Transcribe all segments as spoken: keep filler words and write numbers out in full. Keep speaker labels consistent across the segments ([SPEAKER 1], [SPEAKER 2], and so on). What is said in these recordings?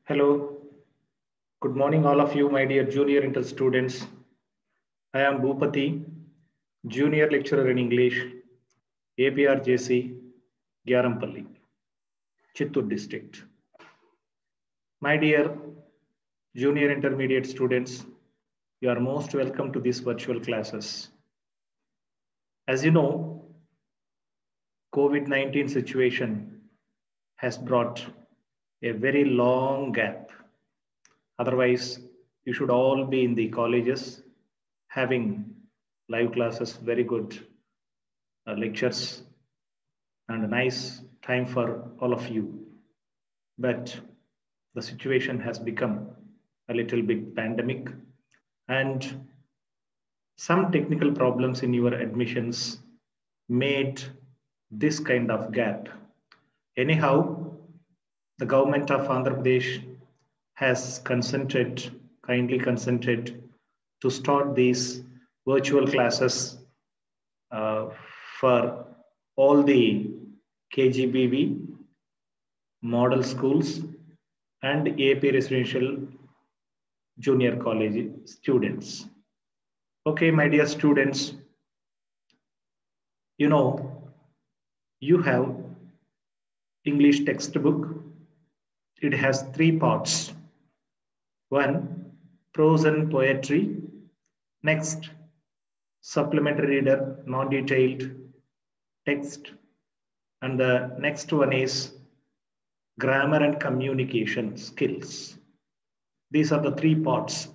[SPEAKER 1] Hello, good morning, all of you, my dear junior inter students. I am Bhupati, junior lecturer in English, A P R J C, Gyarampalli, Chittoor district. My dear junior intermediate students, you are most welcome to these virtual classes. As you know, COVID nineteen situation has brought a very long gap. Otherwise, you should all be in the colleges having live classes, very good uh, lectures, and a nice time for all of you. But the situation has become a little bit pandemic, and some technical problems in your admissions made this kind of gap. Anyhow, the government of Andhra Pradesh has consented, kindly consented to start these virtual classes uh, for all the K G B V, model schools, and A P residential junior college students. Okay, my dear students, you know, you have English textbook. It has three parts. One, prose and poetry. Next, supplementary reader, non-detailed text. And the next one is grammar and communication skills. These are the three parts.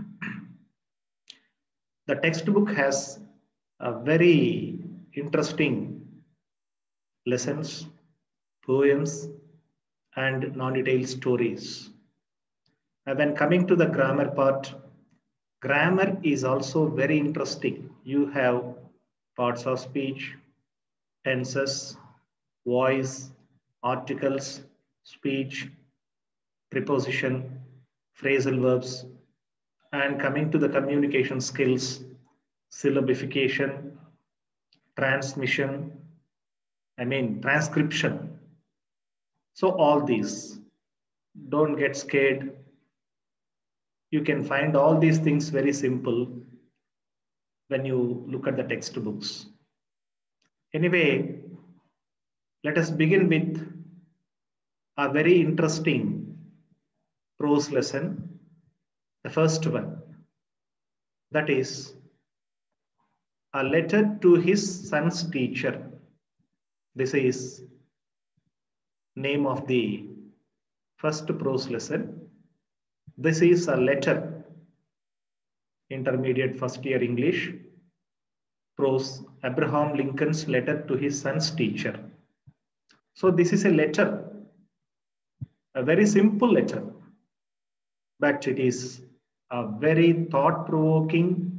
[SPEAKER 1] The textbook has a very interesting lessons, poems, and non-detailed stories. And when coming to the grammar part, grammar is also very interesting. You have parts of speech, tenses, voice, articles, speech, preposition, phrasal verbs, and coming to the communication skills, syllabification, transmission, I mean transcription. So all these, don't get scared. You can find all these things very simple when you look at the textbooks. Anyway, let us begin with a very interesting prose lesson. The first one, that is a letter to his son's teacher. This is name of the first prose lesson. This is a letter, intermediate first year English, prose, Abraham Lincoln's letter to his son's teacher. So this is a letter, a very simple letter, but it is a very thought-provoking,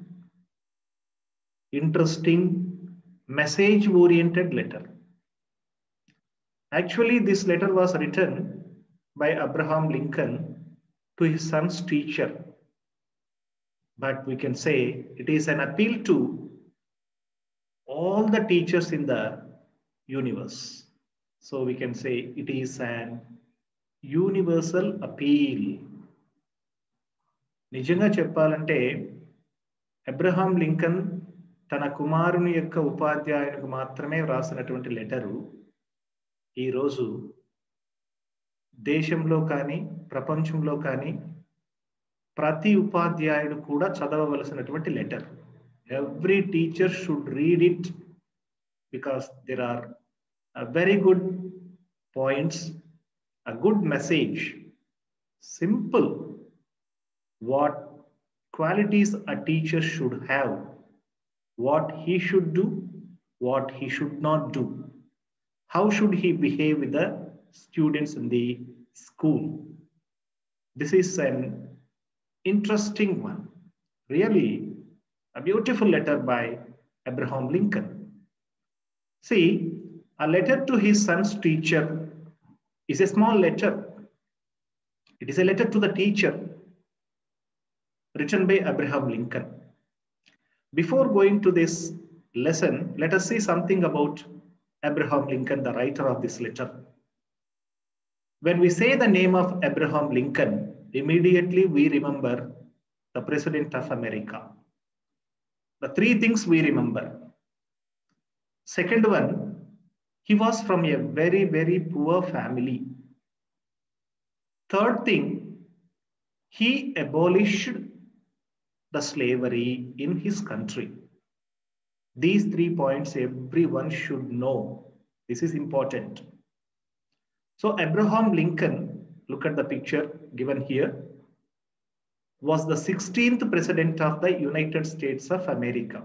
[SPEAKER 1] interesting, message-oriented letter. Actually, this letter was written by Abraham Lincoln to his son's teacher. But we can say it is an appeal to all the teachers in the universe. So we can say it is an universal appeal. నిజంగా చెప్పాలంటే Abraham Lincoln తన కుమారుని యొక్క ఉపాధ్యాయునికి మాత్రమే వ్రాసినటువంటి letter ఈరోజు దేశంలో కానీ ప్రపంచంలో కానీ ప్రతి ఉపాధ్యాయుడు కూడా చదవవలసినటువంటి letter. Every teacher should read it because there are very good points, a good message, simple, what qualities a teacher should have, what he should do, what he should not do, how should he behave with the students in the school. This is an interesting one, really a beautiful letter by Abraham Lincoln. See, a letter to his son's teacher is a small letter. It is a letter to the teacher written by Abraham Lincoln. Before going to this lesson, let us see something about Abraham Lincoln, the writer of this letter. When we say the name of Abraham Lincoln, immediately we remember the President of America. The three things we remember. Second one, he was from a very, very poor family. Third thing, he abolished the slavery in his country. These three points everyone should know. This is important. So Abraham Lincoln, look at the picture given here, was the sixteenth president of the United States of America.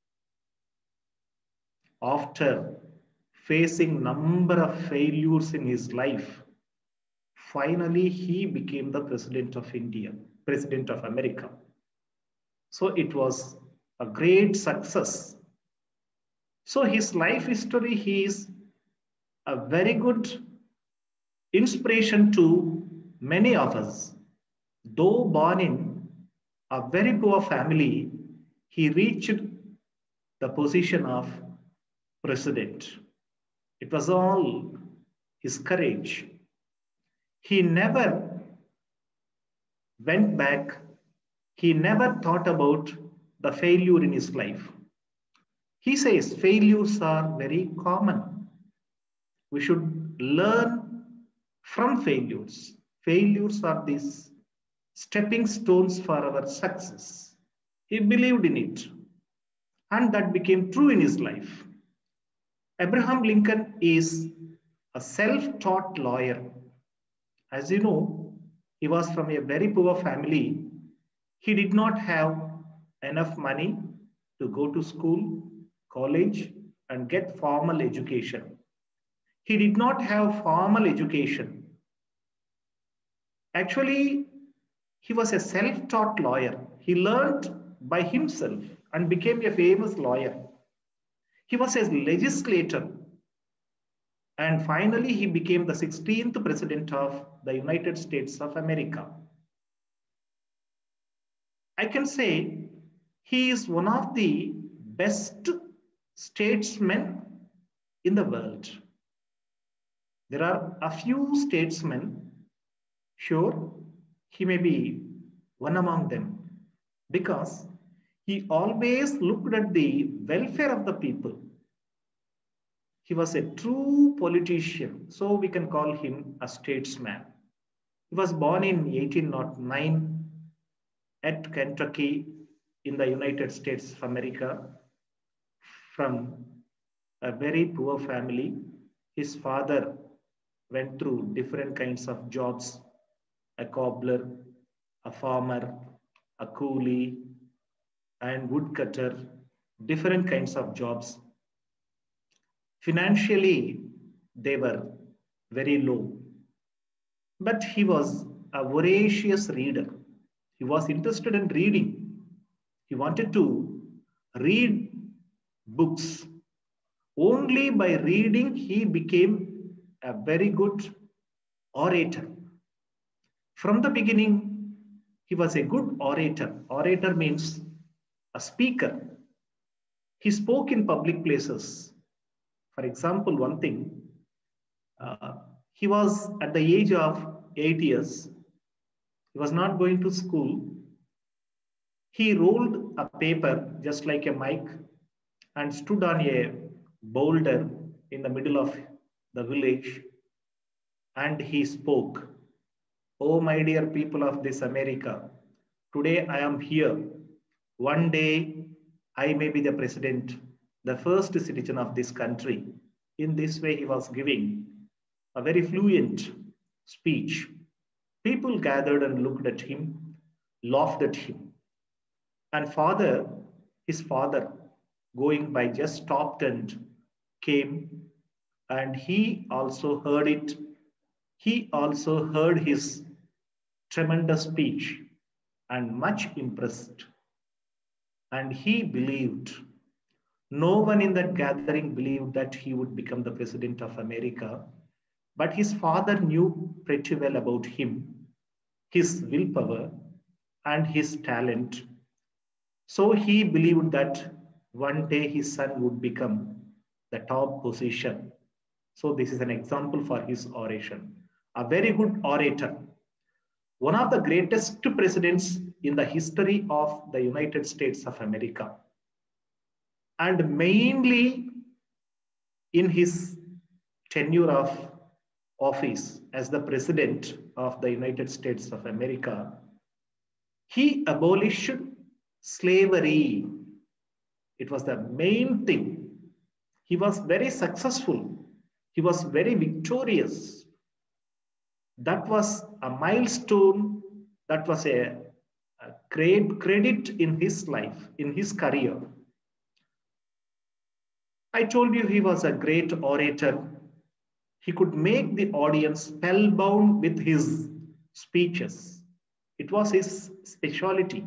[SPEAKER 1] After facing number of failures in his life, finally he became the president of India, president of America. So it was a great success. So his life history, he is a very good inspiration to many of us. Though born in a very poor family, he reached the position of president. It was all his courage. He never went back. He never thought about the failure in his life. He says failures are very common. We should learn from failures. Failures are these stepping stones for our success. He believed in it, and that became true in his life. Abraham Lincoln is a self-taught lawyer. As you know, he was from a very poor family. He did not have enough money to go to school, college, and get formal education. He did not have formal education. Actually, he was a self-taught lawyer. He learned by himself and became a famous lawyer. He was a legislator. And finally, he became the sixteenth president of the United States of America. I can say he is one of the best statesmen in the world. There are a few statesmen, sure, he may be one among them, because he always looked at the welfare of the people. He was a true politician, so we can call him a statesman. He was born in eighteen oh nine at Kentucky in the United States of America from a very poor family. His father went through different kinds of jobs, a cobbler, a farmer, a coolie, and woodcutter, different kinds of jobs. Financially, they were very low, but he was a voracious reader. He was interested in reading. He wanted to read books. Only by reading, he became a very good orator. From the beginning, he was a good orator. Orator means a speaker. He spoke in public places. For example, one thing, uh, he was at the age of eight years. He was not going to school. He rolled a paper just like a mic and stood on a boulder in the middle of the village, and he spoke. Oh, my dear people of this America, today I am here. One day I may be the president, the first citizen of this country. In this way, he was giving a very fluent speech. People gathered and looked at him, laughed at him. And father, his father, going by, just stopped and came, and he also heard it. He also heard his tremendous speech and much impressed. And he believed. No one in that gathering believed that he would become the president of America, but his father knew pretty well about him, his willpower and his talent. So he believed that one day his son would become the top position. So this is an example for his oration. a very good orator, one of the greatest presidents in the history of the United States of America. And mainly in his tenure of office as the president of the United States of America, he abolished slavery. It was the main thing. He was very successful. He was very victorious. That was a milestone. That was a, a great credit in his life, in his career. I told you he was a great orator. He could make the audience spellbound with his speeches. It was his specialty.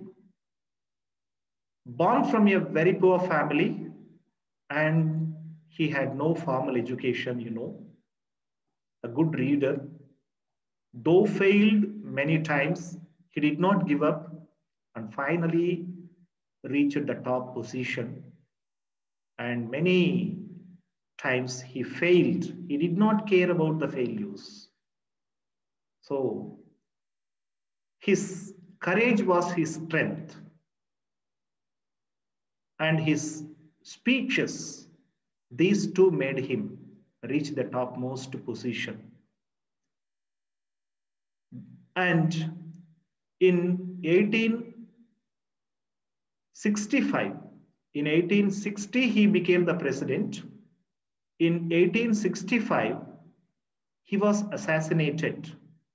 [SPEAKER 1] Born from a very poor family, and he had no formal education, you know, a good reader. Though failed many times, he did not give up and finally reached the top position. And many times he failed. He did not care about the failures. So his courage was his strength. And his speeches, these two made him reach the topmost position. And in eighteen sixty-five, in eighteen sixty, he became the president. In eighteen sixty-five, he was assassinated.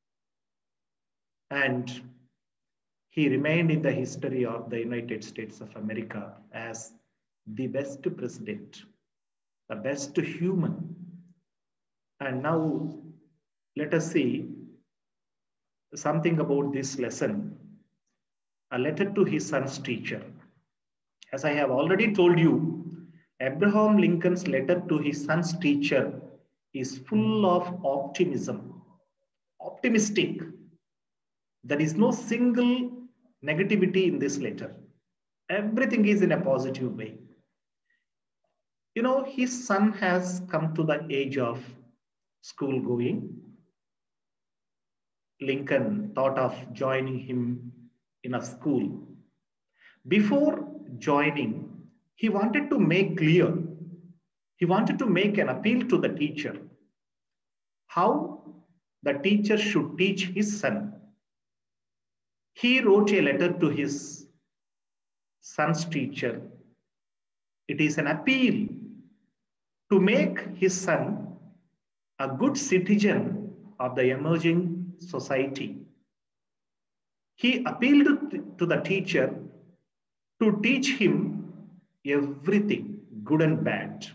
[SPEAKER 1] And he remained in the history of the United States of America as the best president, the best human. And now let us see something about this lesson. A letter to his son's teacher. As I have already told you, Abraham Lincoln's letter to his son's teacher is full of optimism, optimistic. There is no single negativity in this letter. Everything is in a positive way. You know, his son has come to the age of school going. Lincoln thought of joining him in a school. Before joining, he wanted to make clear, he wanted to make an appeal to the teacher, how the teacher should teach his son. He wrote a letter to his son's teacher. It is an appeal to make his son a good citizen of the emerging society. He appealed to the teacher to teach him everything, good and bad,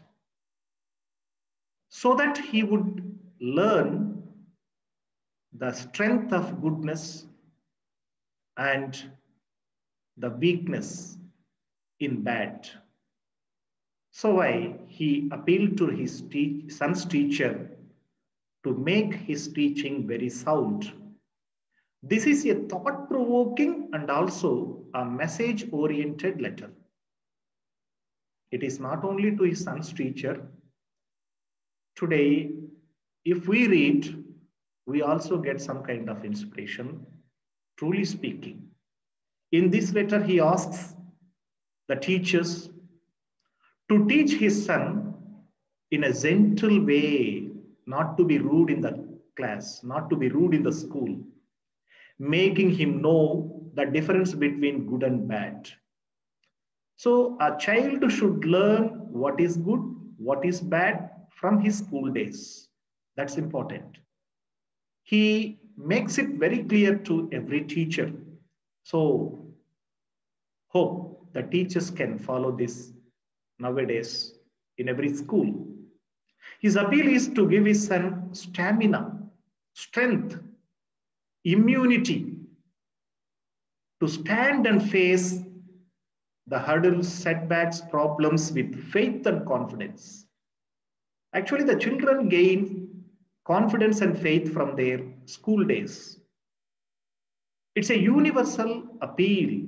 [SPEAKER 1] so that he would learn the strength of goodness and the weakness in bad. So why he appealed to his te- son's teacher to make his teaching very sound. This is a thought-provoking and also a message-oriented letter. It is not only to his son's teacher. Today, if we read, we also get some kind of inspiration, truly speaking. In this letter, he asks the teachers to teach his son in a gentle way, not to be rude in the class, not to be rude in the school, making him know the difference between good and bad. So a child should learn what is good, what is bad from his school days. That's important. He makes it very clear to every teacher. So hope the teachers can follow this nowadays in every school. His appeal is to give his son stamina, strength, immunity to stand and face the hurdles, setbacks, problems with faith and confidence. Actually, the children gain confidence and faith from their school days. It's a universal appeal.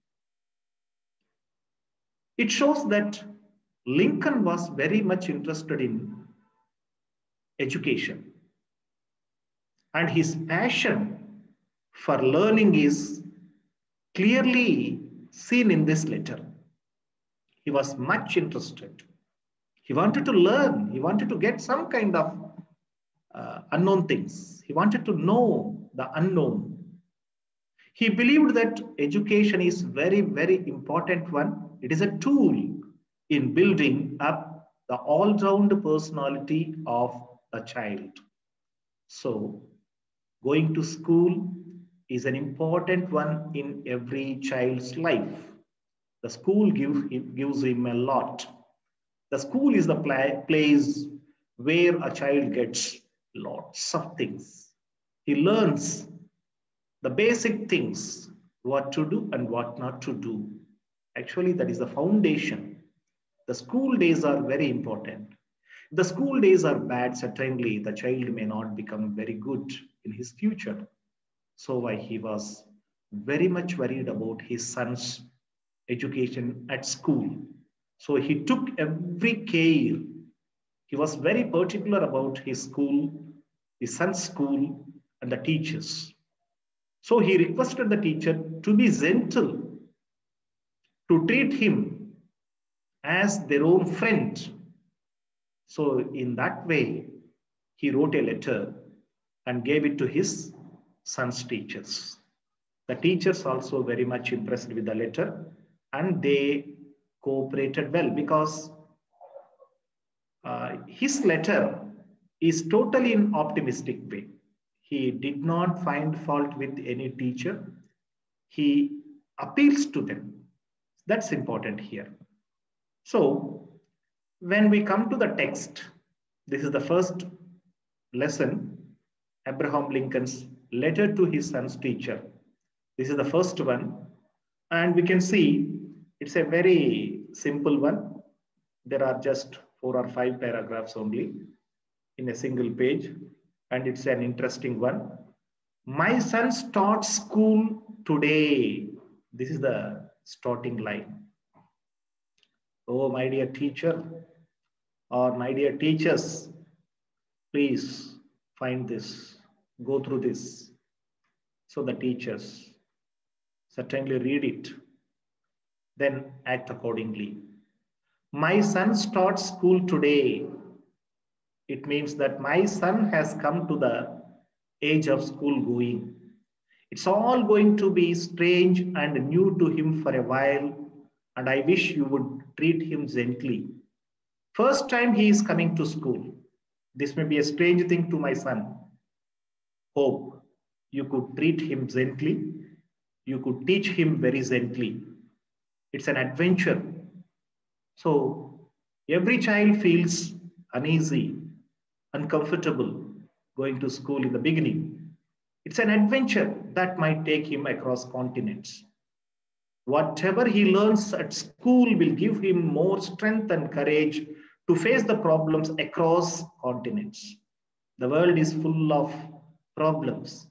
[SPEAKER 1] It shows that Lincoln was very much interested in education. And his passion for learning is clearly seen in this letter. He was much interested. He wanted to learn. He wanted to get some kind of uh, unknown things. He wanted to know the unknown. He believed that education is very, very important one. It is a tool in building up the all-round personality of a child. So going to school is an important one in every child's life. The school give, gives him a lot. The school is the play, place where a child gets lots of things. He learns the basic things, what to do and what not to do. Actually, that is the foundation. The school days are very important. If the school days are bad, certainly the child may not become very good in his future. So why he was very much worried about his son's education at school. So he took every care. He was very particular about his school, his son's school, and the teachers. So he requested the teacher to be gentle, to treat him as their own friend. So in that way, he wrote a letter and gave it to his son's teachers. The teachers also very much impressed with the letter, and they cooperated well, because uh, his letter is totally in optimistic way. He did not find fault with any teacher. He appeals to them. That's important here. So when we come to the text, this is the first lesson, Abraham Lincoln's letter to his son's teacher. This is the first one. And we can see it's a very simple one. There are just four or five paragraphs only in a single page. And it's an interesting one. My son starts school today. This is the starting line. Oh, my dear teacher, or my dear teachers, please find this, go through this. So the teachers certainly read it, then act accordingly. My son starts school today. It means that my son has come to the age of school going. It's all going to be strange and new to him for a while, and I wish you would treat him gently. First time he is coming to school. This may be a strange thing to my son. Hope you could treat him gently. You could teach him very gently. It's an adventure. So every child feels uneasy, uncomfortable going to school in the beginning. It's an adventure that might take him across continents. Whatever he learns at school will give him more strength and courage to face the problems across continents. The world is full of problems,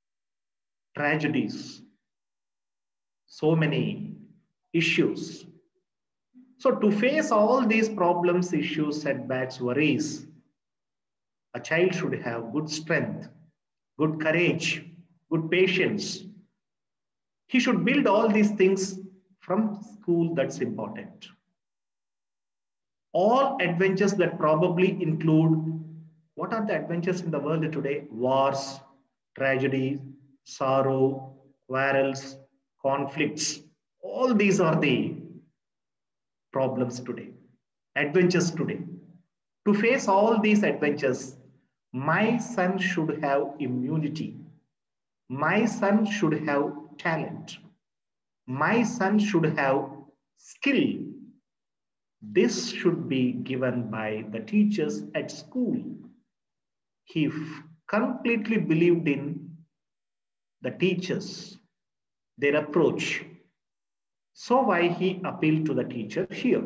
[SPEAKER 1] tragedies, so many issues. So to face all these problems, issues, setbacks, worries, a child should have good strength, good courage, good patience. He should build all these things from school. That's important. All adventures that probably include, what are the adventures in the world today? Wars, tragedy, sorrow, quarrels, conflicts. All these are the problems today, adventures today. To face all these adventures, my son should have immunity. My son should have talent. My son should have skill. This should be given by the teachers at school. He completely believed in the teachers, their approach. So why he appealed to the teacher here?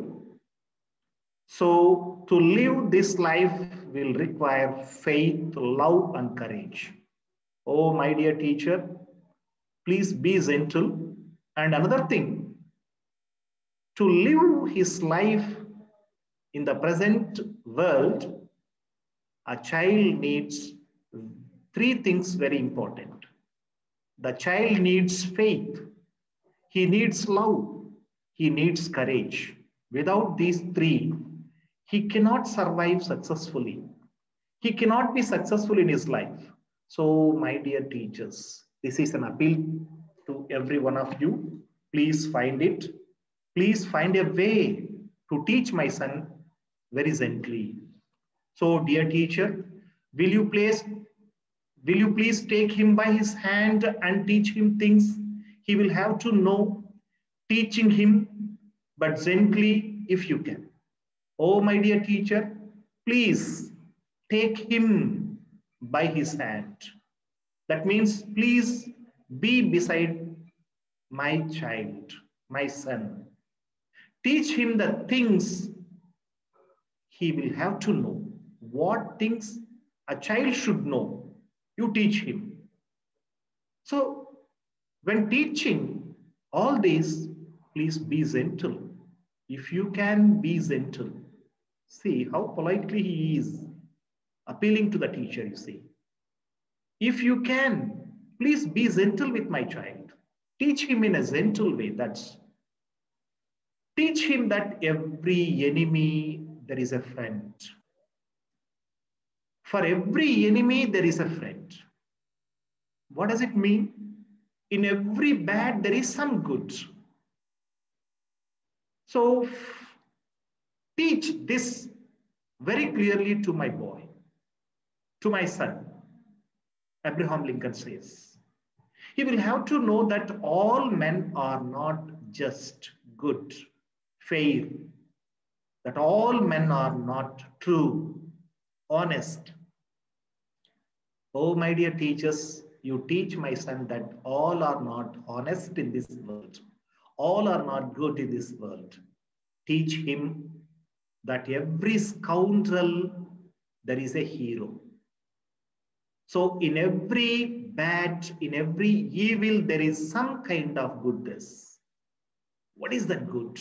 [SPEAKER 1] So to live this life will require faith, love, and courage. Oh, my dear teacher, please be gentle. And another thing, to live his life in the present world, a child needs three things very important. The child needs faith. He needs love. He needs courage. Without these three, he cannot survive successfully. He cannot be successful in his life. So, my dear teachers, this is an appeal to every one of you. Please find it. Please find a way to teach my son very gently. So, dear teacher, will you please, will you please take him by his hand and teach him things he will have to know, teaching him, but gently if you can. Oh, my dear teacher, please take him by his hand. That means please be beside my child, my son. Teach him the things he will have to know. What things a child should know, you teach him. So when teaching all these, please be gentle. If you can be gentle, see how politely he is appealing to the teacher, you see. If you can, please be gentle with my child. Teach him in a gentle way. That's teach him that every enemy there is a friend. For every enemy there is a friend. What does it mean? In every bad there is some good. So teach this very clearly to my boy, to my son. Abraham Lincoln says, he will have to know that all men are not just good, fair, that all men are not true, honest. Oh, my dear teachers, you teach my son that all are not honest in this world. All are not good in this world. Teach him that every scoundrel, there is a hero. So in every bad, in every evil, there is some kind of goodness. What is that good?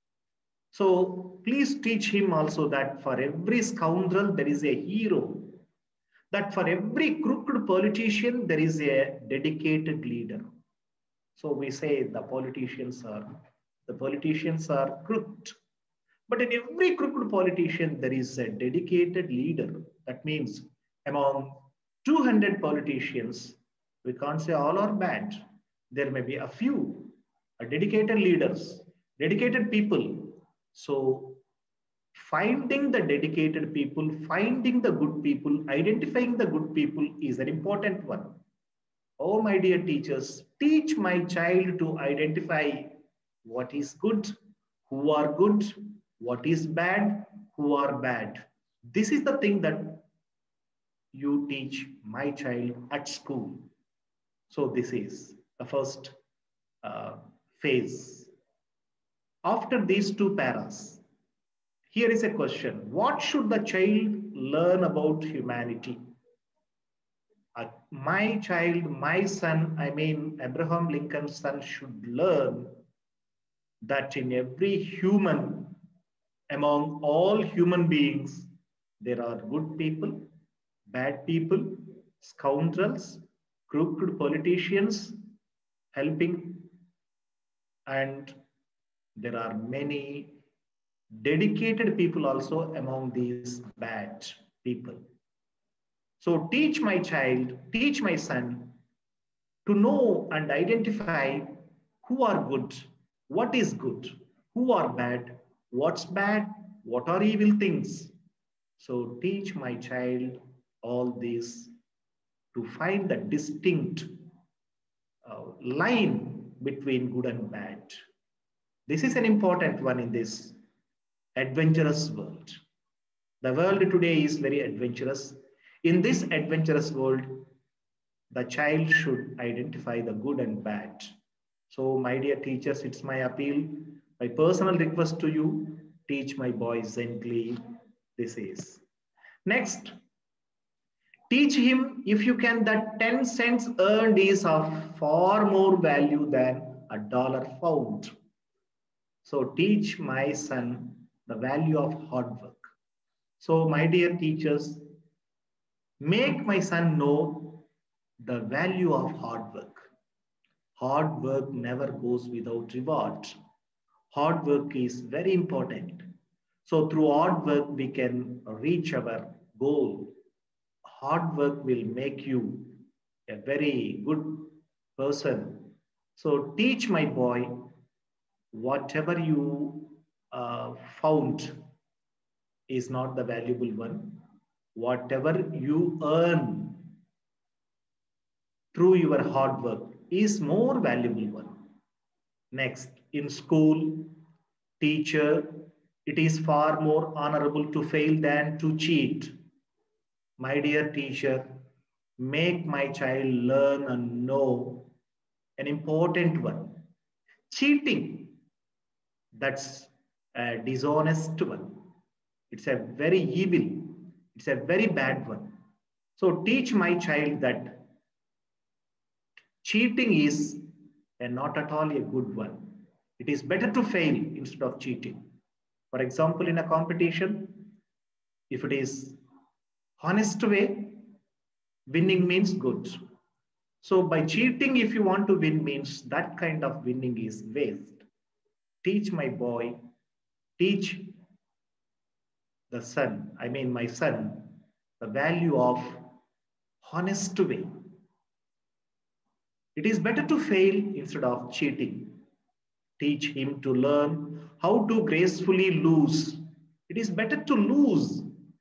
[SPEAKER 1] So please teach him also that for every scoundrel, there is a hero. That for every crooked politician, there is a dedicated leader. So we say the politicians are, the politicians are crooked. But in every crooked politician, there is a dedicated leader. That means among two hundred politicians, we can't say all are bad. There may be a few, a dedicated leaders, dedicated people. So finding the dedicated people, finding the good people, identifying the good people is an important one. Oh, my dear teachers, teach my child to identify what is good, who are good, what is bad, who are bad. This is the thing that you teach my child at school. So this is the first uh, phase. After these two paras, here is a question. What should the child learn about humanity? Uh, my child, my son, I mean Abraham Lincoln's son, should learn that in every human, among all human beings, there are good people, bad people, scoundrels, crooked politicians helping, and there are many dedicated people also among these bad people. So teach my child, teach my son to know and identify who are good, what is good, who are bad, what's bad, what are evil things. So teach my child all this to find the distinct uh, line between good and bad. This is an important one in this adventurous world. The world today is very adventurous. In this adventurous world, the child should identify the good and bad. So, my dear teachers, it's my appeal, my personal request to you, teach my boys gently. This is. Next, teach him, if you can, that ten cents earned is of far more value than a dollar found. So teach my son the value of hard work. So my dear teachers, make my son know the value of hard work. Hard work never goes without reward. Hard work is very important. So through hard work, we can reach our goal. Hard work will make you a very good person. So teach my boy whatever you uh, found is not the valuable one. Whatever you earn through your hard work is more valuable one. Next, in school, teacher, it is far more honorable to fail than to cheat. My dear teacher, make my child learn and know an important one. Cheating, that's a dishonest one. It's a very evil, it's a very bad one. So teach my child that cheating is a not at all a good one. It is better to fail instead of cheating. For example, in a competition, if it is honest way, winning means good. So by cheating, if you want to win, means that kind of winning is waste. Teach my boy, teach the son, I mean my son, the value of honest way. It is better to fail instead of cheating. Teach him to learn how to gracefully lose. It is better to lose.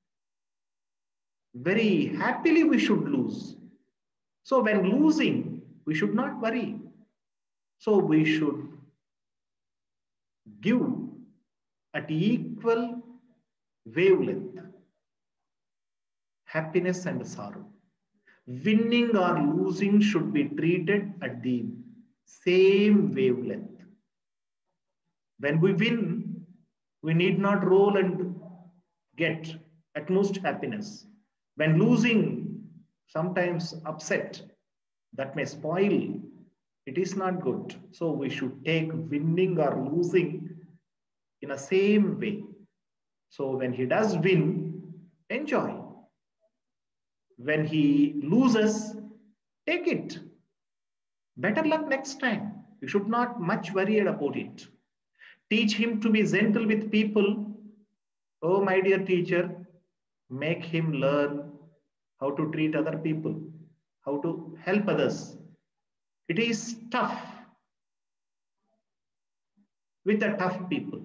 [SPEAKER 1] Very happily we should lose. So when losing, we should not worry. So we should give at equal wavelength happiness and sorrow. Winning or losing should be treated at the same wavelength. When we win, we need not roll and get at most happiness. When losing, sometimes upset, that may spoil. It is not good. So we should take winning or losing in a same way. So when he does win, enjoy. When he loses, take it. Better luck next time. You should not much worry about it. Teach him to be gentle with people. Oh, my dear teacher, make him learn how to treat other people, how to help others. It is tough with the tough people.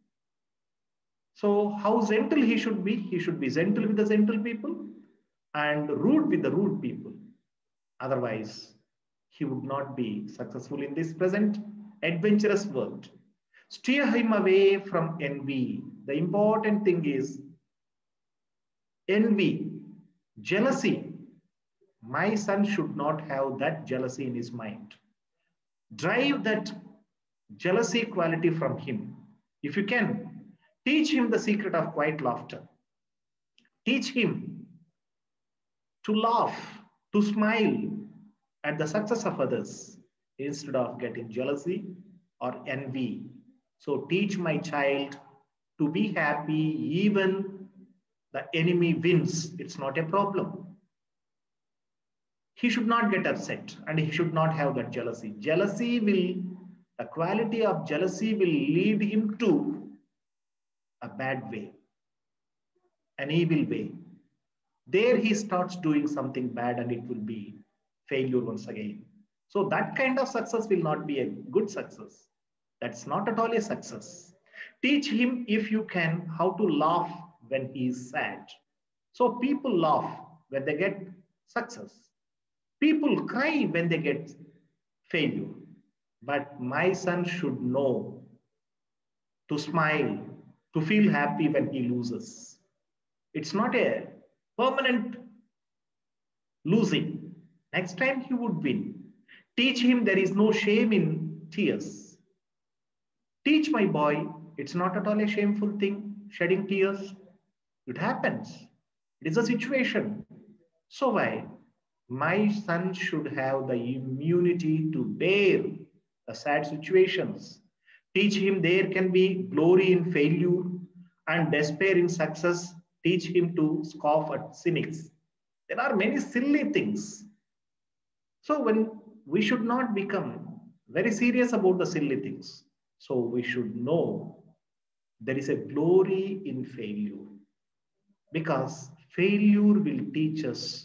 [SPEAKER 1] So how gentle he should be? He should be gentle with the gentle people and rude with the rude people. Otherwise, he would not be successful in this present adventurous world. Steer him away from envy. The important thing is envy, jealousy. My son should not have that jealousy in his mind. Drive that jealousy quality from him. If you can, teach him the secret of quiet laughter. Teach him to laugh, to smile at the success of others instead of getting jealousy or envy. So teach my child to be happy even the enemy wins. It's not a problem. He should not get upset and he should not have that jealousy. Jealousy will, the quality of jealousy will lead him to a bad way, an evil way. There he starts doing something bad and it will be failure once again. So that kind of success will not be a good success. That's not at all a success. Teach him, if you can, how to laugh when he is sad. So people laugh when they get success. People cry when they get failure. But my son should know to smile, to feel happy when he loses. It's not a permanent losing. Next time he would win. Teach him there is no shame in tears. Teach my boy, it's not at all a shameful thing, shedding tears. It happens. It is a situation. So why? My son should have the immunity to bear the sad situations. Teach him there can be glory in failure and despair in success. Teach him to scoff at cynics. There are many silly things. So when we should not become very serious about the silly things. So we should know there is a glory in failure, because failure will teach us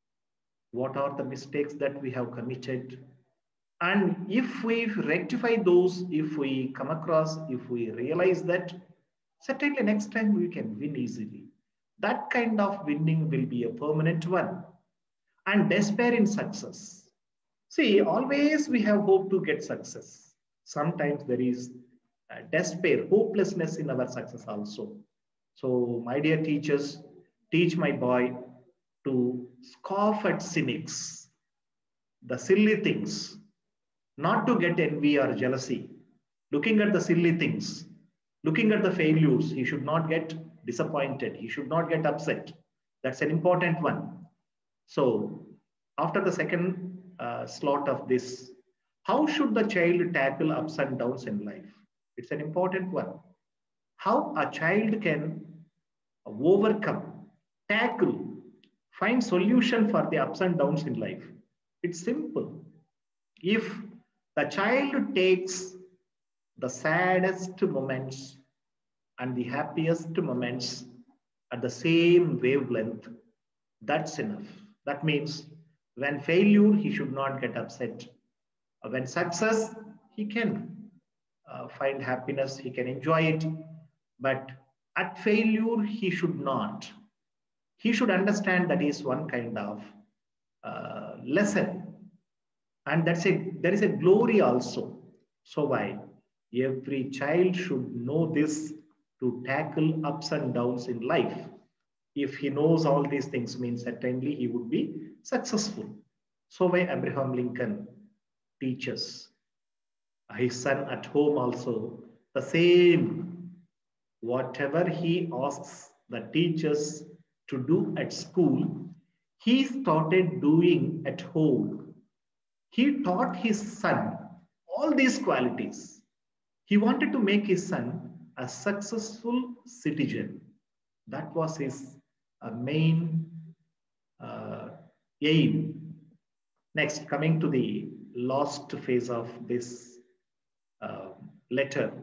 [SPEAKER 1] what are the mistakes that we have committed. And if we rectify those, if we come across, if we realize that, certainly next time we can win easily. That kind of winning will be a permanent one. And despair in success. See, always we have hope to get success. Sometimes there is uh, despair, hopelessness in our success also. So, my dear teachers, teach my boy to scoff at cynics, the silly things, not to get envy or jealousy. Looking at the silly things, looking at the failures, he should not get disappointed, he should not get upset. That's an important one. So, after the second uh, slot of this, how should the child tackle ups and downs in life? It's an important one. How a child can overcome, tackle, find solution for the ups and downs in life. It's simple. If the child takes the saddest moments and the happiest moments at the same wavelength, that's enough. That means when failure, he should not get upset. When success, he can uh, find happiness, he can enjoy it. But at failure, he should not. He should understand that is one kind of uh, lesson. And that's a, there is a glory also. So why? Every child should know this to tackle ups and downs in life. If he knows all these things, means certainly he would be successful. So why Abraham Lincoln teaches his son at home also the same. Whatever he asks the teachers to do at school, he started doing at home. He taught his son all these qualities. He wanted to make his son a successful citizen. That was his uh, main uh, aim. Next, coming to the last phase of this uh, letter,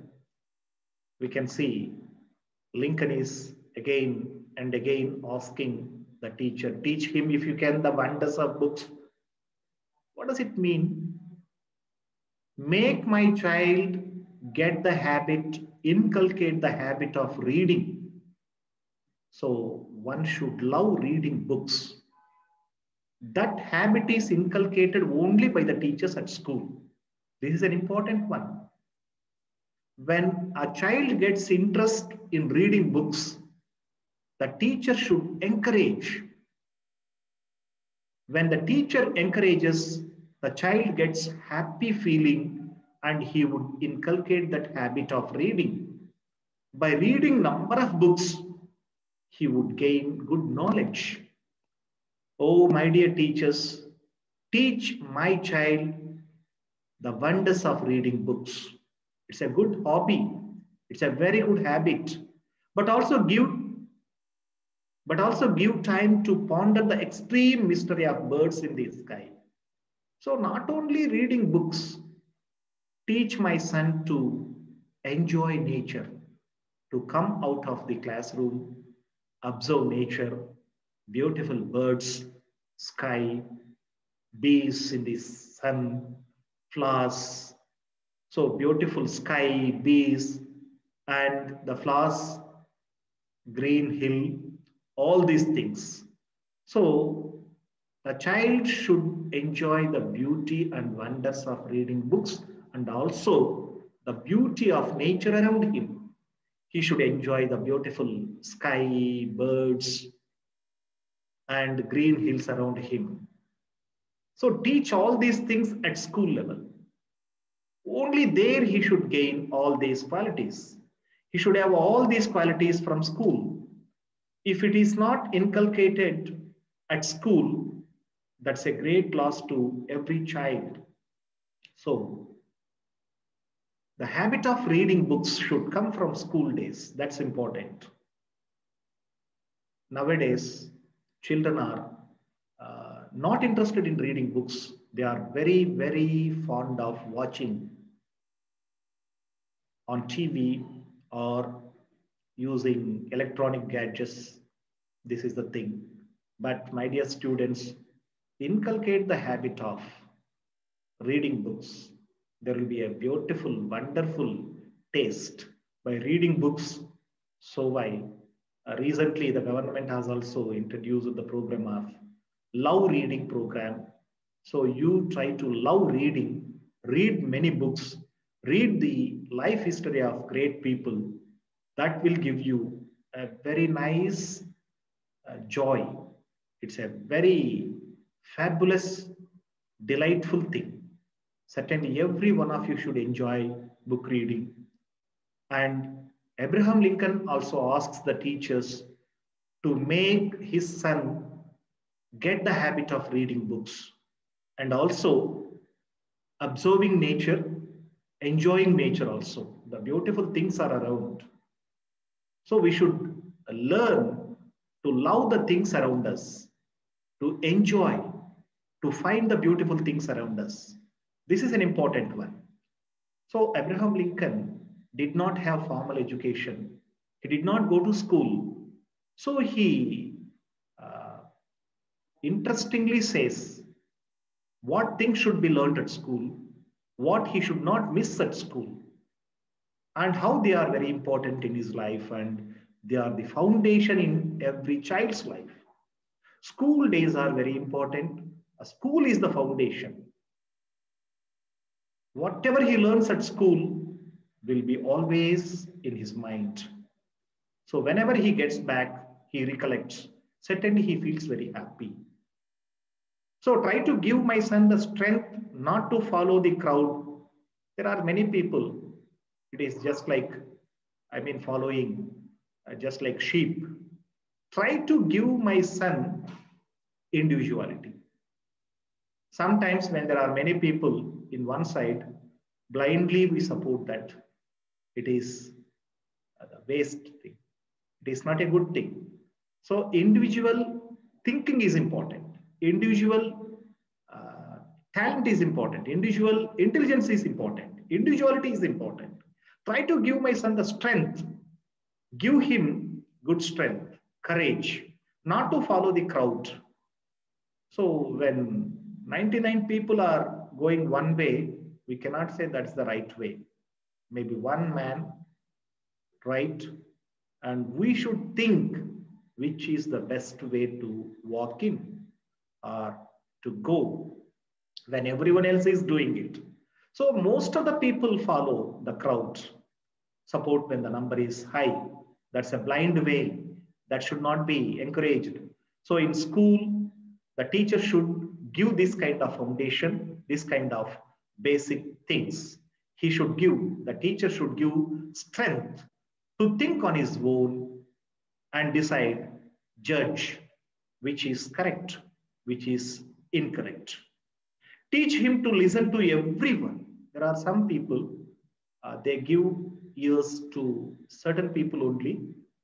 [SPEAKER 1] we can see Lincoln is again and again asking the teacher, teach him if you can the wonders of books. What does it mean? Make my child get the habit, inculcate the habit of reading. So one should love reading books. That habit is inculcated only by the teachers at school. This is an important one. When a child gets interest in reading books, the teacher should encourage. When the teacher encourages, the child gets happy feeling and he would inculcate that habit of reading. By reading number of books, he would gain good knowledge. Oh, my dear teachers, teach my child the wonders of reading books. It's a good hobby. It's a very good habit. But also give, but also give time to ponder the extreme mystery of birds in the sky. So not only reading books, teach my son to enjoy nature, to come out of the classroom, observe nature, beautiful birds, sky, bees in the sun, flowers. So beautiful sky, bees, and the flowers, green hill, all these things. So the child should enjoy the beauty and wonders of reading books and also the beauty of nature around him. He should enjoy the beautiful sky, birds, and green hills around him. So teach all these things at school level. Only there he should gain all these qualities. He should have all these qualities from school. If it is not inculcated at school, that's a great loss to every child. So the habit of reading books should come from school days. That's important. Nowadays, children are uh, not interested in reading books. They are very, very fond of watching on T V or using electronic gadgets. This is the thing. But my dear students, inculcate the habit of reading books. There will be a beautiful, wonderful taste by reading books. So why? Uh, recently, the government has also introduced the program of love reading program. So you try to love reading, read many books, read the life history of great people. That will give you a very nice uh, joy. It's a very fabulous, delightful thing. Certainly, every one of you should enjoy book reading. And Abraham Lincoln also asks the teachers to make his son get the habit of reading books and also observing nature, enjoying nature also. The beautiful things are around. So we should learn to love the things around us, to enjoy, to find the beautiful things around us. This is an important one. So Abraham Lincoln did not have formal education. He did not go to school. So he uh, interestingly says what things should be learned at school, what he should not miss at school, and how they are very important in his life, and they are the foundation in every child's life. School days are very important. A school is the foundation. Whatever he learns at school will be always in his mind. So whenever he gets back, he recollects. Certainly he feels very happy. So try to give my son the strength not to follow the crowd. There are many people. It is just like, I mean, following uh, just like sheep. Try to give my son individuality. Sometimes when there are many people in one side, blindly we support that. It is a waste thing. It is not a good thing. So individual thinking is important. Individual uh, talent is important. Individual intelligence is important. Individuality is important. Try to give my son the strength. Give him good strength, courage, not to follow the crowd. So when ninety-nine people are going one way, we cannot say that's the right way. Maybe one man, right? And we should think which is the best way to walk in or to go when everyone else is doing it. So most of the people follow the crowd. Support when the number is high. That's a blind way. That should not be encouraged. So in school, the teacher should give this kind of foundation, this kind of basic things. He should give, the teacher should give strength to think on his own and decide, judge which is correct, which is incorrect. Teach him to listen to everyone. There are some people, uh, they give ears to certain people only.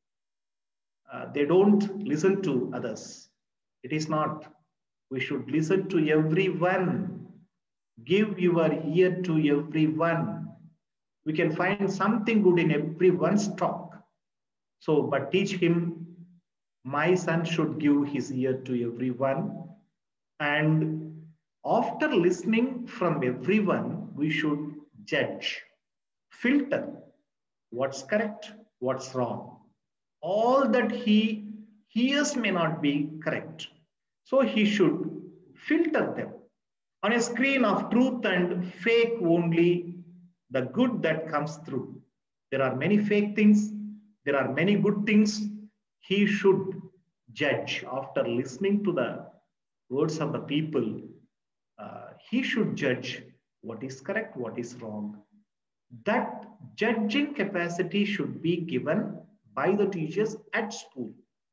[SPEAKER 1] Uh, they don't listen to others. It is not. We should listen to everyone. Give your ear to everyone. We can find something good in everyone's talk. So, but teach him, my son should give his ear to everyone. And after listening from everyone, we should judge, filter what's correct, what's wrong. All that he hears may not be correct. So he should filter them. On a screen of truth and fake only, the good that comes through. There are many fake things. There are many good things. He should judge after listening to the words of the people. Uh, he should judge what is correct, what is wrong. That judging capacity should be given by the teachers at school.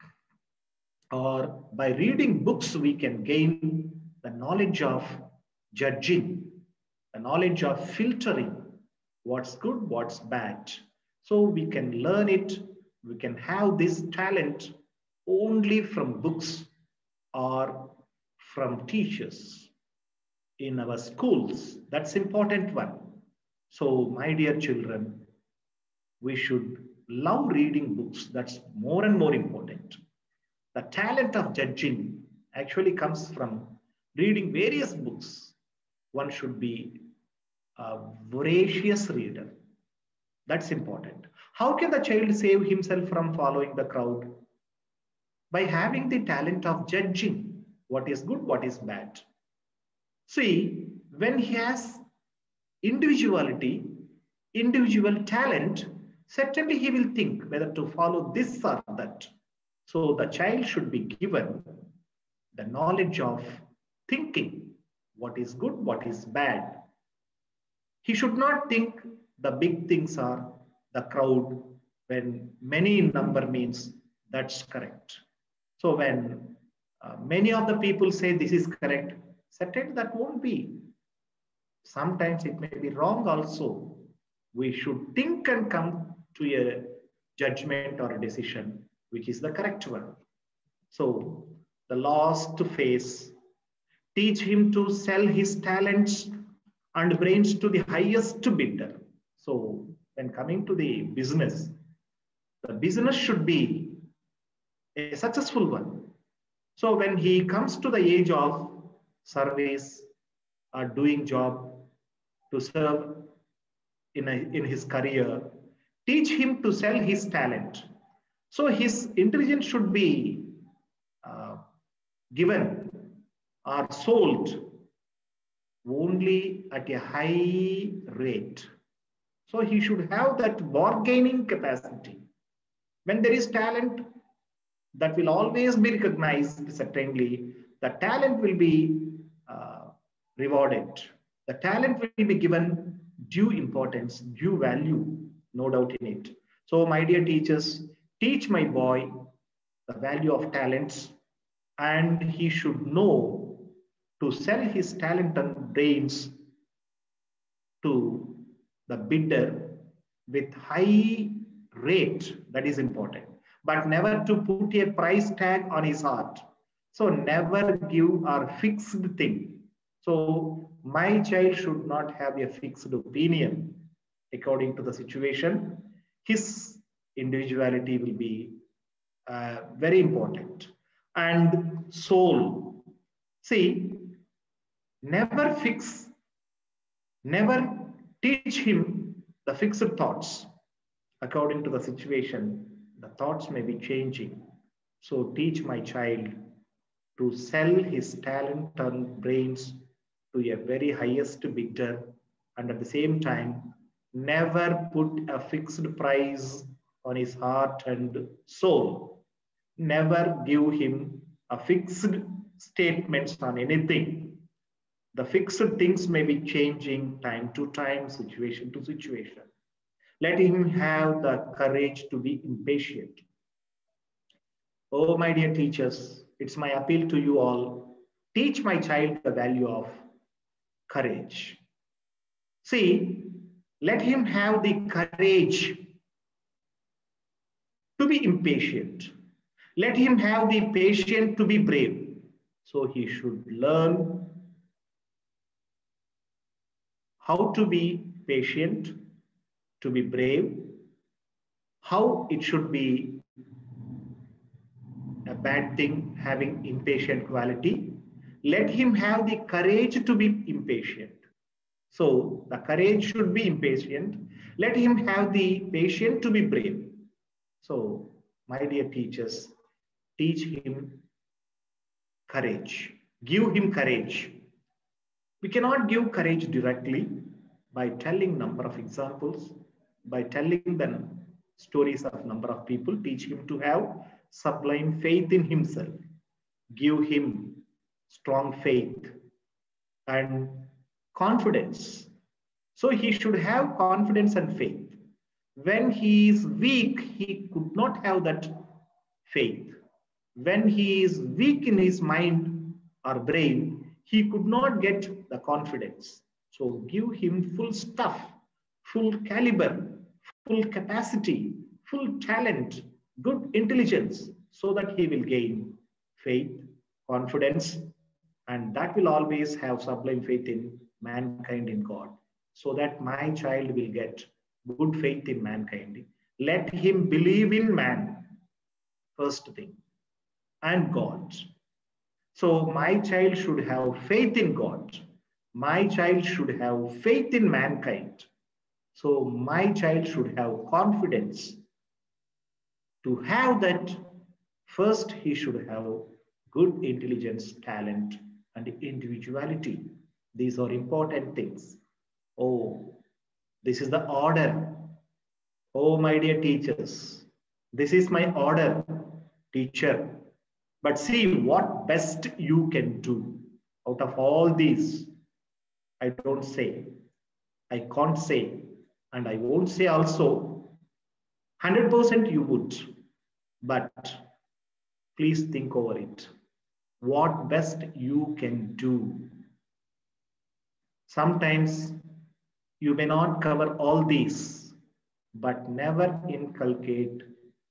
[SPEAKER 1] Or by reading books, we can gain the knowledge of judging, the knowledge of filtering what's good, what's bad. So we can learn it, we can have this talent only from books or from teachers in our schools. That's important one. So my dear children, we should love reading books. That's more and more important. The talent of judging actually comes from reading various books. One should be a voracious reader. That's important. How can the child save himself from following the crowd? By having the talent of judging what is good, what is bad. See, when he has individuality, individual talent, certainly he will think whether to follow this or that. So the child should be given the knowledge of thinking what is good, what is bad. He should not think the big things are the crowd when many in number means that's correct. So when uh, many of the people say this is correct, certainly that won't be. Sometimes it may be wrong also. We should think and come to a judgment or a decision which is the correct one. So the last phase, teach him to sell his talents and brains to the highest bidder. So when coming to the business, the business should be a successful one. So when he comes to the age of service or doing job to serve in, a, in his career, teach him to sell his talent. So his intelligence should be uh, given or sold only at a high rate. So he should have that bargaining capacity. When there is talent, that will always be recognized, certainly. The talent will be uh, rewarded. The talent will be given due importance, due value, no doubt in it. So my dear teachers, teach my boy the value of talents, and he should know to sell his talent and brains to the bidder with high rate. That is important. But never to put a price tag on his heart. So never give a fixed thing. So my child should not have a fixed opinion according to the situation. His individuality will be uh, very important. And soul. See, never fix, never teach him the fixed thoughts. According to the situation, the thoughts may be changing. So teach my child to sell his talent and brains to a very highest bidder, and at the same time, never put a fixed price on his heart and soul. Never give him a fixed statements on anything. The fixed things may be changing time to time, situation to situation. Let him have the courage to be impatient. Oh, my dear teachers, it's my appeal to you all. Teach my child the value of courage. See, let him have the courage to be impatient. Let him have the patience to be brave. So he should learn how to be patient, to be brave, how it should be a bad thing having impatient quality. Let him have the courage to be impatient. So the courage should be impatient. Let him have the patience to be brave. So my dear teachers, teach him courage. Give him courage. We cannot give courage directly by telling number of examples, by telling them stories of number of people. Teach him to have sublime faith in himself. Give him strong faith and confidence. So he should have confidence and faith. When he is weak, he could not have that faith. When he is weak in his mind or brain, he could not get the confidence. So give him full stuff, full caliber, full capacity, full talent, good intelligence, so that he will gain faith, confidence, And that will always have sublime faith in mankind, in God, so that my child will get good faith in mankind. Let him believe in man, first thing, and God. So my child should have faith in God. My child should have faith in mankind. So my child should have confidence. To have that, first he should have good intelligence, talent, and individuality. These are important things. Oh, this is the order. Oh, my dear teachers, this is my order, teacher. But see what best you can do out of all these. I don't say, I can't say, and I won't say also. one hundred percent you would, but please think over it. What best you can do. Sometimes you may not cover all these, but never inculcate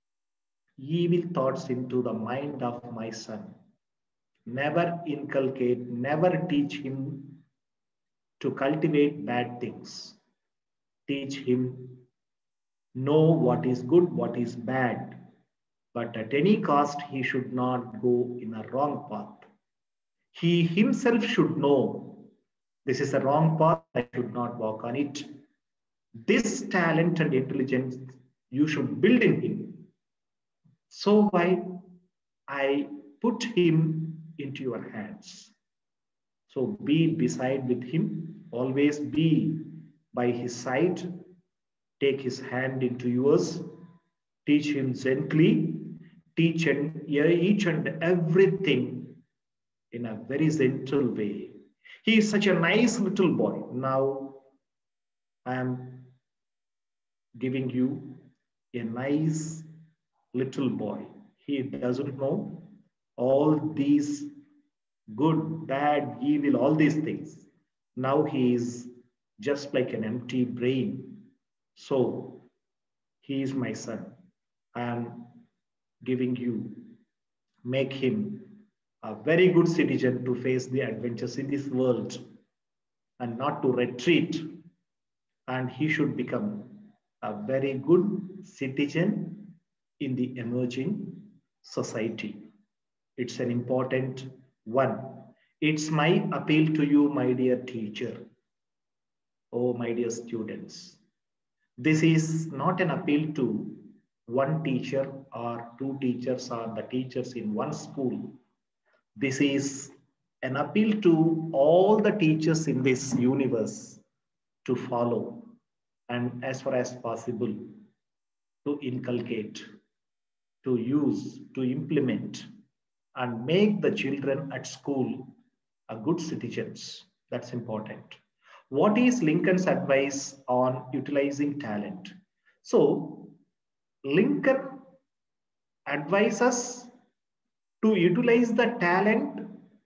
[SPEAKER 1] evil thoughts into the mind of my son. Never inculcate, never teach him to cultivate bad things. Teach him know what is good, what is bad. But at any cost, he should not go in a wrong path. He himself should know this is a wrong path, I should not walk on it. This talent and intelligence you should build in him. So why I put him into your hands. So be beside with him, always be by his side, take his hand into yours, teach him gently, teach and each and everything in a very gentle way. He is such a nice little boy. Now I am giving you a nice little boy. He doesn't know all these good, bad, evil, all these things. Now he is just like an empty brain. So he is my son. I am giving you, make him a very good citizen to face the adventures in this world and not to retreat. And he should become a very good citizen in the emerging society. It's an important one. It's my appeal to you, my dear teacher. Oh, my dear students. This is not an appeal to one teacher or two teachers or the teachers in one school. This is an appeal to all the teachers in this universe to follow and as far as possible to inculcate, to use, to implement and make the children at school a good citizens. That's important. What is Lincoln's advice on utilizing talent? So Lincoln advises to utilize the talent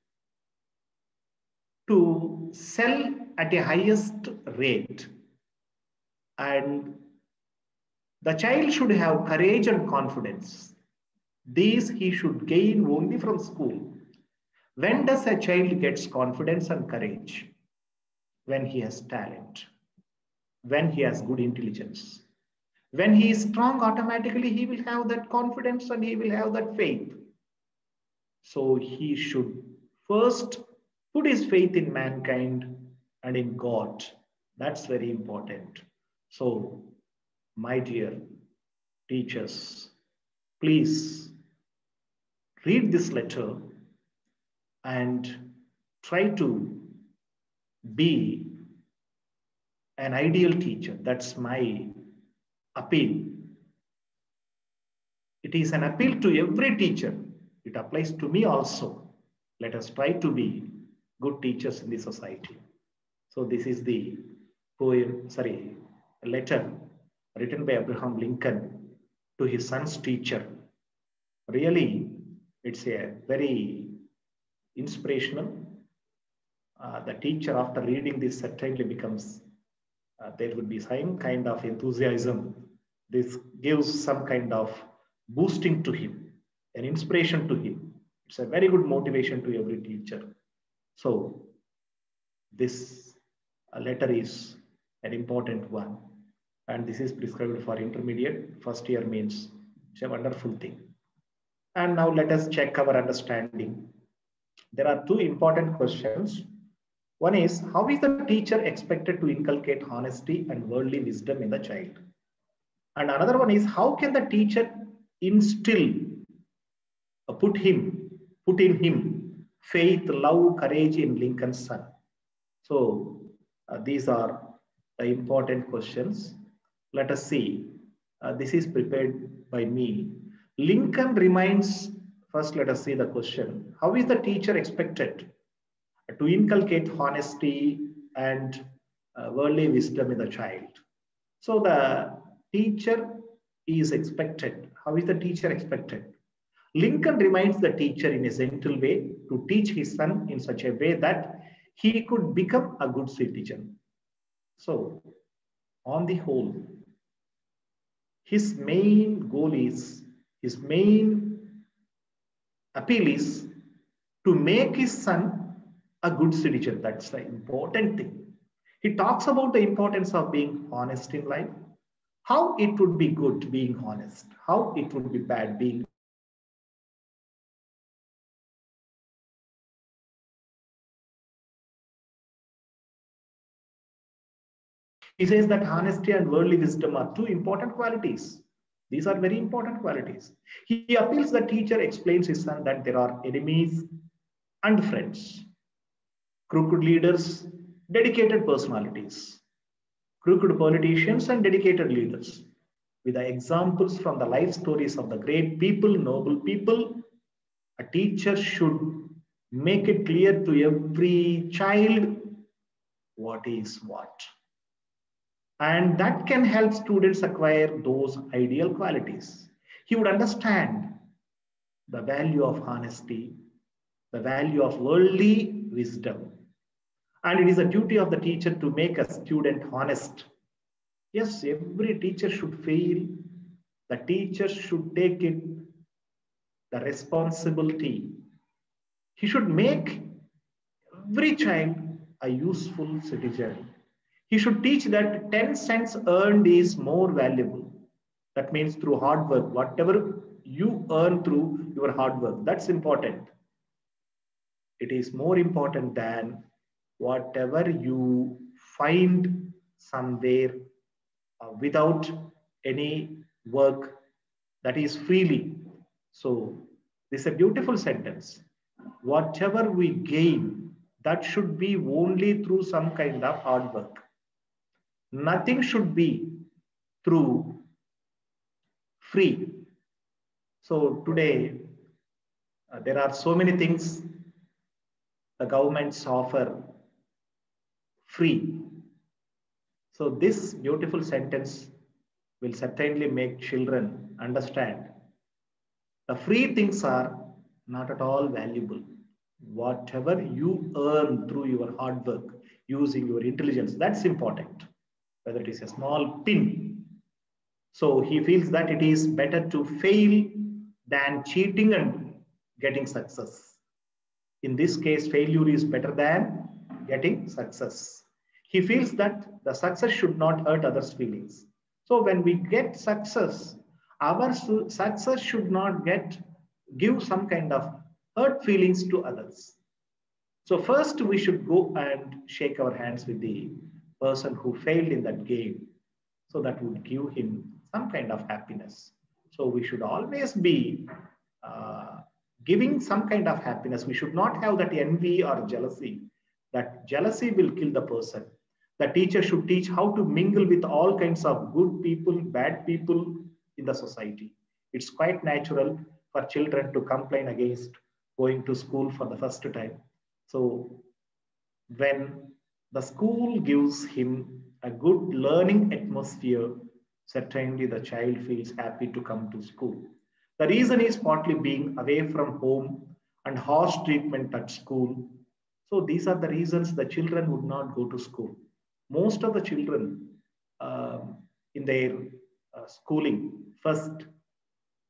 [SPEAKER 1] to sell at a highest rate. And the child should have courage and confidence. These he should gain only from school. When does a child gets confidence and courage? When he has talent, when he has good intelligence. When he is strong, automatically he will have that confidence and he will have that faith. So he should first put his faith in mankind and in God. That's very important. So, my dear teachers, please read this letter and try to be an ideal teacher. That's my appeal. It is an appeal to every teacher. It applies to me also. Let us try to be good teachers in the society. So this is the poem, sorry, letter written by Abraham Lincoln to his son's teacher. Really, it's a very inspirational. Uh, the teacher, after reading this, certainly becomes, uh, there would be some kind of enthusiasm. This gives some kind of boosting to him, an inspiration to him. It's a very good motivation to every teacher. So this uh, letter is an important one, and this is prescribed for intermediate. First year means it's a wonderful thing. And now let us check our understanding. There are two important questions. One is, how is the teacher expected to inculcate honesty and worldly wisdom in the child? And another one is, how can the teacher instill, uh, put him, put in him faith, love, courage in Lincoln's son? So uh, these are the important questions. Let us see. Uh, this is prepared by me. Lincoln reminds, first let us see the question. How is the teacher expected to inculcate honesty and uh, worldly wisdom in the child? So the teacher is expected. How is the teacher expected? Lincoln reminds the teacher in a gentle way to teach his son in such a way that he could become a good citizen. So, on the whole, his main goal is, his main appeal is to make his son a good citizen. That's the important thing. He talks about the importance of being honest in life, how it would be good being honest, how it would be bad being. He says that honesty and worldly wisdom are two important qualities. These are very important qualities. He appeals the teacher, explains his son that there are enemies and friends, crooked leaders, dedicated personalities, crooked politicians, and dedicated leaders. With the examples from the life stories of the great people, noble people, a teacher should make it clear to every child what is what. And that can help students acquire those ideal qualities. He would understand the value of honesty, the value of worldly wisdom. And it is a duty of the teacher to make a student honest. Yes, every teacher should fail. The teacher should take it, the responsibility. He should make every child a useful citizen. He should teach that ten cents earned is more valuable. That means through hard work, whatever you earn through your hard work, that's important. It is more important than whatever you find somewhere uh, without any work, that is freely. So this is a beautiful sentence. Whatever we gain, that should be only through some kind of hard work. Nothing should be through free. So today, uh, there are so many things the governments offer free. So this beautiful sentence will certainly make children understand the free things are not at all valuable. Whatever you earn through your hard work, using your intelligence, that's important. Whether it is a small pin. So he feels that it is better to fail than cheating and getting success. In this case, failure is better than getting success. He feels that the success should not hurt others' feelings. So when we get success, our success should not get give some kind of hurt feelings to others. So first we should go and shake our hands with the person who failed in that game. So that would give him some kind of happiness. So we should always be uh, giving some kind of happiness. We should not have that envy or jealousy. That jealousy will kill the person. The teacher should teach how to mingle with all kinds of good people, bad people in the society. It's quite natural for children to complain against going to school for the first time. So when the school gives him a good learning atmosphere, certainly the child feels happy to come to school. The reason is partly being away from home and harsh treatment at school. So these are the reasons the children would not go to school. Most of the children uh, in their uh, schooling first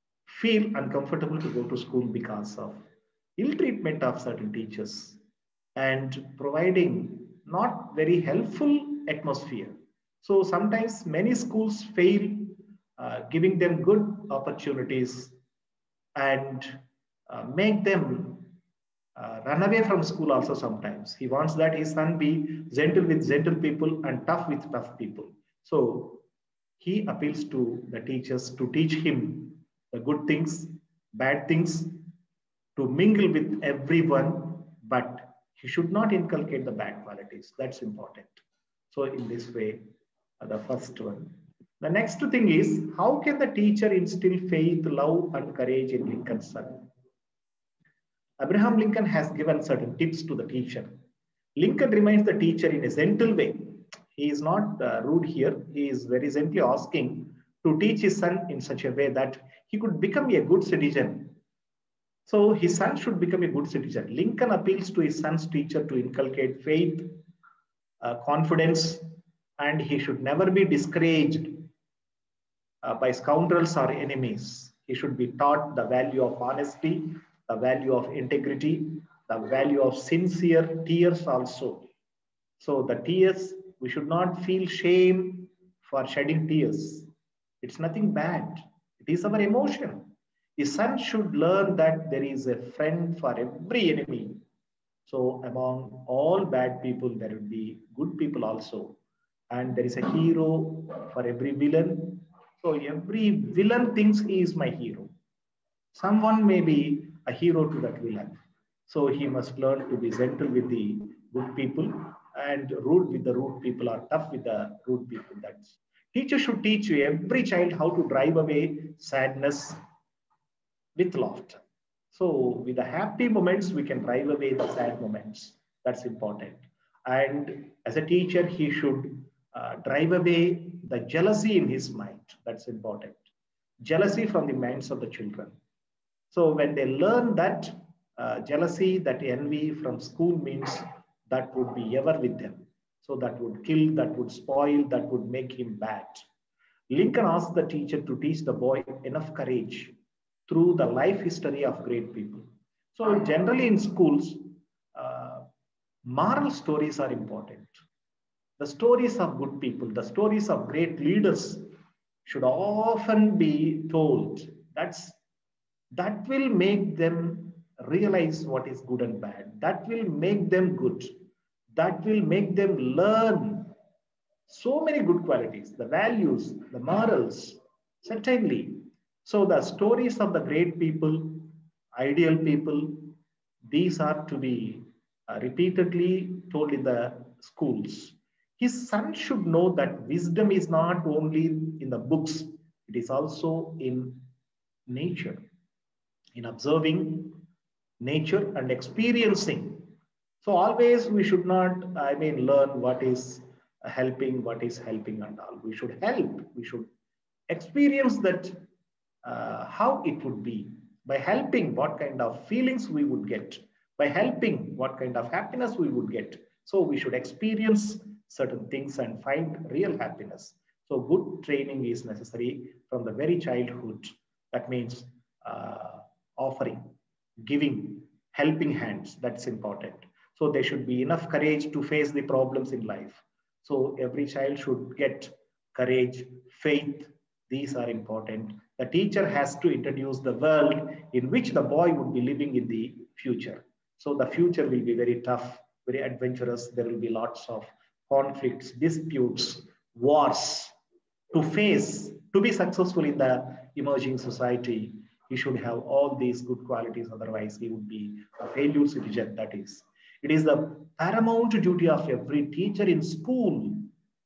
[SPEAKER 1] feel uncomfortable to go to school because of ill treatment of certain teachers. and providing not very helpful atmosphere. So sometimes many schools fail uh, giving them good opportunities and uh, make them uh, run away from school also sometimes. He wants that his son be gentle with gentle people and tough with tough people. So he appeals to the teachers to teach him the good things, bad things, to mingle with everyone, but he should not inculcate the bad qualities. That's important. So in this way, uh, the first one. The next thing is, how can the teacher instill faith, love, and courage in Lincoln's son? Abraham Lincoln has given certain tips to the teacher. Lincoln reminds the teacher in a gentle way. He is not uh, rude here. He is very gently asking to teach his son in such a way that he could become a good citizen. So his son should become a good citizen. Lincoln appeals to his son's teacher to inculcate faith, uh, confidence, and he should never be discouraged uh, by scoundrels or enemies. He should be taught the value of honesty, the value of integrity, the value of sincere tears also. So the tears, we should not feel shame for shedding tears. It's nothing bad. It is our emotion. The son should learn that there is a friend for every enemy. So among all bad people, there will be good people also. And there is a hero for every villain. So every villain thinks he is my hero. Someone may be a hero to that villain. So he must learn to be gentle with the good people and rude with the rude people or tough with the rude people. That's teacher should teach you every child how to drive away sadness with laughter. So with the happy moments, we can drive away the sad moments. That's important. And as a teacher, he should uh, drive away the jealousy in his mind. That's important. Jealousy from the minds of the children. So when they learn that uh, jealousy, that envy from school means that would be ever with them. So that would kill, that would spoil, that would make him bad. Lincoln asked the teacher to teach the boy enough courage through the life history of great people. So generally in schools, uh, moral stories are important. The stories of good people, the stories of great leaders should often be told. That's that will make them realize what is good and bad. That will make them good. That will make them learn so many good qualities, the values, the morals, certainly. So the stories of the great people, ideal people, these are to be uh, repeatedly told in the schools. His son should know that wisdom is not only in the books, it is also in nature, in observing nature and experiencing. So always we should not, I mean, learn what is helping, what is helping and all. We should help. We should experience that, uh, how it would be. By helping, what kind of feelings we would get. By helping, what kind of happiness we would get. So we should experience certain things and find real happiness. So good training is necessary from the very childhood. That means uh, offering, giving, helping hands. That's important. So there should be enough courage to face the problems in life. So every child should get courage, faith. These are important. The teacher has to introduce the world in which the boy would be living in the future. So the future will be very tough, very adventurous. There will be lots of conflicts, disputes, wars to face. To be successful in the emerging society, he should have all these good qualities. Otherwise, he would be a failure citizen. That is, it is the paramount duty of every teacher in school.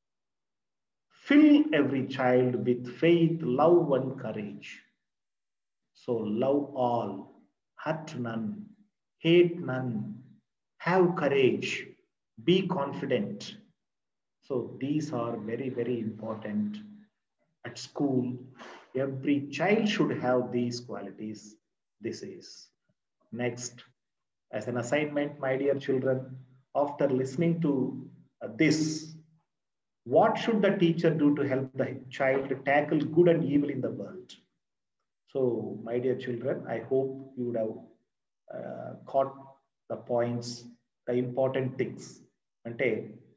[SPEAKER 1] Fill every child with faith, love, and courage. So love all, hurt none, hate none, have courage, be confident. So these are very, very important at school. Every child should have these qualities. This is next. As an assignment, my dear children, after listening to uh, this, what should the teacher do to help the child tackle good and evil in the world? So, my dear children, I hope you would have uh, caught the points the important things. అంటే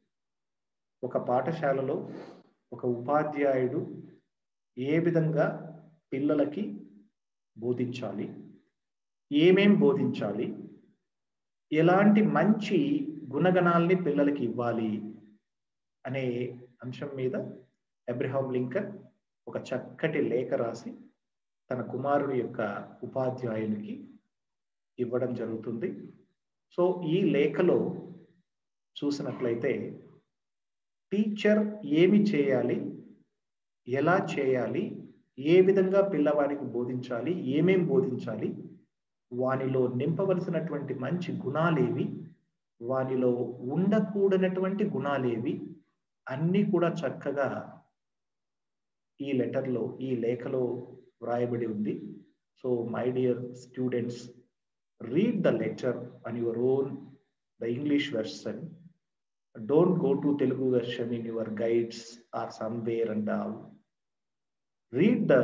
[SPEAKER 1] ఒక పాఠశాలలో ఒక ఉపాధ్యాయుడు ఏ విధంగా పిల్లలకి బోధించాలి, ఏమేం బోధించాలి, ఎలాంటి మంచి గుణగణాల్ని పిల్లలకి ఇవ్వాలి అనే అంశం మీద అబ్రహాం లింకన్ ఒక చక్కటి లేఖ రాసి తన కుమారుడి యొక్క ఉపాధ్యాయునికి ఇవ్వడం జరుగుతుంది. సో ఈ లేఖలో చూసినట్లయితే టీచర్ ఏమి చేయాలి, ఎలా చేయాలి, ఏ విధంగా పిల్లవాడికి బోధించాలి, ఏమేం బోధించాలి, వానిలో నింపవలసినటువంటి మంచి గుణాలేవి, వానిలో ఉండకూడనటువంటి గుణాలేవి అన్నీ కూడా చక్కగా ఈ లెటర్లో, ఈ లేఖలో వ్రాయబడి ఉంది. So my dear students, read the letter on your own, the English version. Don't go to Telugu version in your guides or somewhere and all. Read the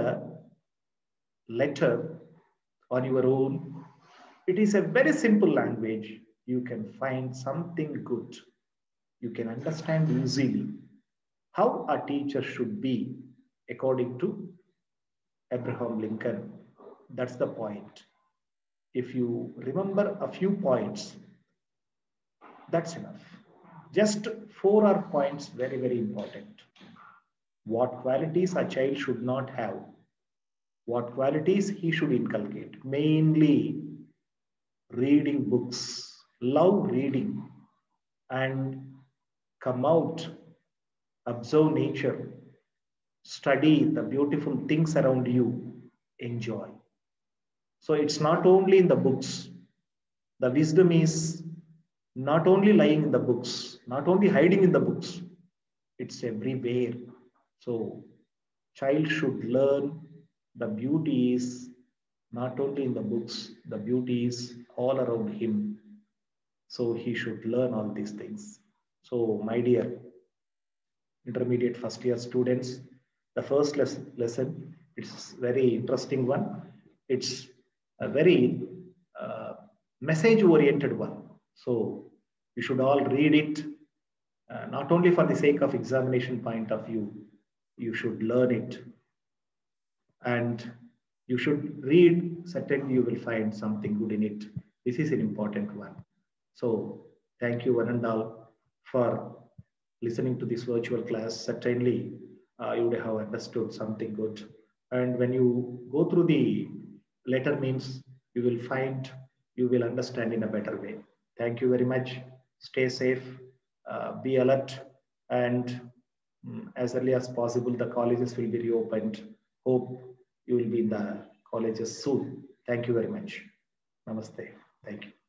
[SPEAKER 1] letter on your own. It is a very simple language. You can find something good. You can understand easily how a teacher should be according to Abraham Lincoln. That's the point. If you remember a few points, that's enough. Just four are points very, very important. What qualities a child should not have, what qualities he should inculcate. Mainly reading books, love reading, and come out, observe nature, study the beautiful things around you, enjoy. So it's not only in the books. The wisdom is not only lying in the books, not only hiding in the books, it's everywhere. So child should learn the beauty is not only in the books, the beauty is all around him. So he should learn all these things. So my dear intermediate first year students, the first lesson, lesson it's very interesting one. It's a very uh, message oriented one. So you should all read it, uh, not only for the sake of examination point of view, you should learn it. And you should read, certainly you will find something good in it. This is an important one. So thank you one and all for listening to this virtual class. Certainly uh, you would have understood something good. And when you go through the letter means, you will find, you will understand in a better way. Thank you very much. Stay safe, uh, be alert, and um, as early as possible, the colleges will be reopened. Hope you will be in the colleges soon. Thank you very much. Namaste. Thank you.